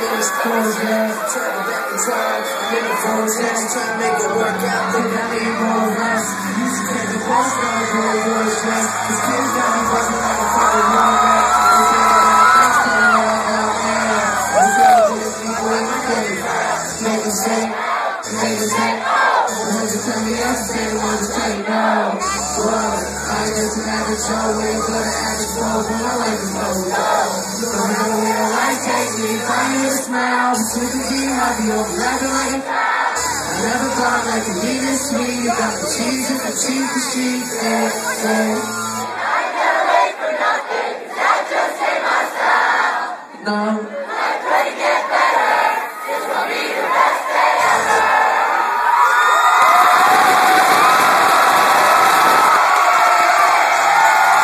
it's cool, man. Travel back in time, make a phone text, try to make it work out, think I need more rest. Used to take the boss down, boy, boy, stress. This kid got me buzzing like a fucking young man. Everything I got, thanks to the Lord, man. We gotta do this, people in my day. Make a mistake, make a mistake. The ones who tell me yes, they the ones who say no. Whoa, I just an average Joe, waiting for the average flow, but my life is no low. No matter where life takes me, find me a smile. Between the G, I'll be over rapping like a I never thought I could be this sweet. You got the cheese and the cheese, the street, yeah, yeah. I never wait for nothing, that just ain't my style. No. I'm trying to get better, this will be the best day ever.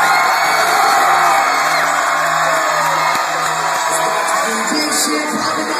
Big shit popping